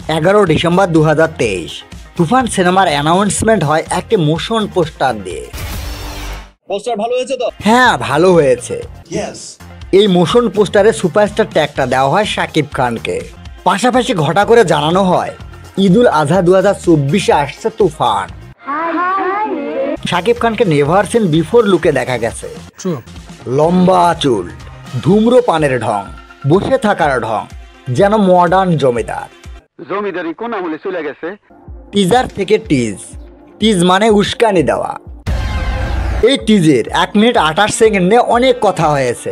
11 December 2023 তুফান সিনেমার announcement হয় একটি মোশন পোস্টার দিয়ে। পোস্টার ভালো হয়েছে তো? হ্যাঁ, ভালো হয়েছে। এই মোশন পোস্টারে সুপারস্টার ট্যাগটা দেওয়া হয় শাকিব খানকে। পাশাপাশি ঘটা করে জানানো হয় ঈদুল আজহা 2024 আসছে তুফান। শাকিব খানকে নেভার সিন বিফোর লুকে দেখা গেছে। লম্বা চুল, ধূম্রপানের ঢং, বসে থাকার ঢং, যেন মডার্ন জমিদার। জমিদারি কোন আমলে চলে গেছে। টিজার থেকে টিজ মানে উস্কানি দেওয়া। এই টিজের 1 মিনিট 28 সেকেন্ডে অনেক কথা হয়েছে।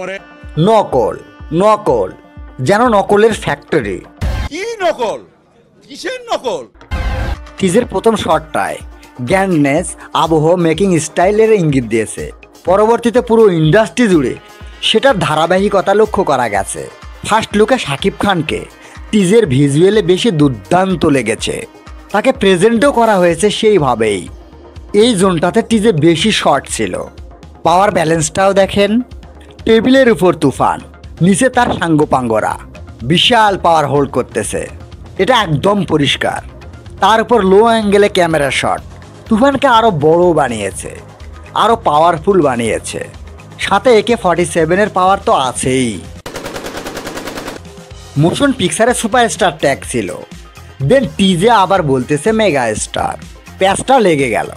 নকল যেন নকলের ফ্যাক্টরি। কি নকল? কিসের নকল? টিজের প্রথম শটটায় গ্র্যান্ডনেস, আবহ, মেকিং স্টাইলের ইঙ্গিত দিয়েছে। পরবর্তীতে পুরো ইন্ডাস্ট্রি জুড়ে সেটার ধারাবাহিকতা লক্ষ্য করা গেছে। ফার্স্ট লুকে শাকিব খানকে টিজের ভিজুয়ালে বেশি দুর্দান্ত লেগেছে। তাকে প্রেজেন্টও করা হয়েছে সেইভাবেই। এই জোনটাতে টিজে বেশি শর্ট ছিল। পাওয়ার ব্যালেন্সটাও দেখেন। টেবিলের উপর তুফান, নিচে তার সাঙ্গপাঙ্গরা বিশাল পাওয়ার হোল্ড করতেছে। এটা একদম পরিষ্কার। তার উপর লো অ্যাঙ্গেলে ক্যামেরা শট তুফানকে আরও বড় বানিয়েছে, আরও পাওয়ারফুল বানিয়েছে। সাথে AK-47 পাওয়ার তো আছেই। মোশন পিকচারে সুপারস্টার ট্যাগ ছিল। দেন টিজে আবার বলতেছে মেগা স্টার। প্যাচটা লেগে গেল।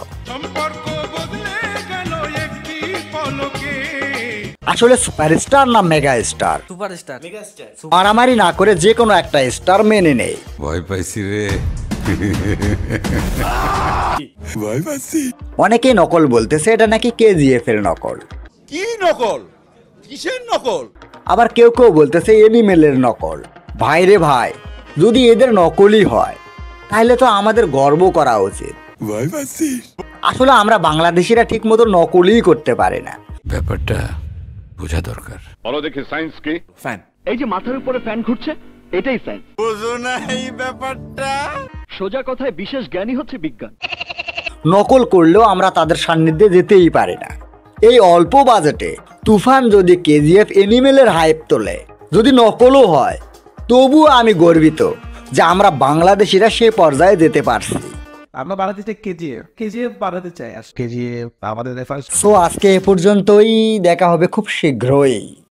আসলে সুপারস্টার না মেগা স্টার? সুপারস্টার। মারামারি না করে যে কোনো একটা স্টার মেনে নেই। ভয় পাইছি রে। অনেকেই নকল বলতেছে এটা নাকি KGF এর নকল। কি নকল? কিসের নকল? আবার কেউ বলতেছে এনিমেলের নকল। ভাই রে ভাই, যদি এদের নকলই হয় তাহলে তো আমাদের গর্ব করা উচিত। আসলে আমরা বাংলাদেশিরা ঠিক মতো নকলই করতে পারি না। ব্যাপারটা বোঝা দরকার। বলো দেখি সায়েন্স কি? ফ্যান। এই যে মাথার উপরে ফ্যান ঘুরছে, এটাই সায়েন্স। বুঝো না এই ব্যাপারটা? সোজা কথায় বিশেষ জ্ঞানী হচ্ছে বিজ্ঞান। নকল করলেও আমরা তাদের সান্নিধ্যে যেতেই পারি না। এই অল্প বাজেটে তুফান যদি KGF এনিমেলের হাইপ তোলে, যদি নকলও হয়, তবুও আমি গর্বিত যে আমরা বাংলাদেশিরা সেই পর্যায়ে যেতে পারছি। আমরা বানাতে কেজিএফ বানাতে চাই। কেজিএফ আমাদের রেফারেন্স। সো আজকে এ পর্যন্তই। দেখা হবে খুব শীঘ্রই।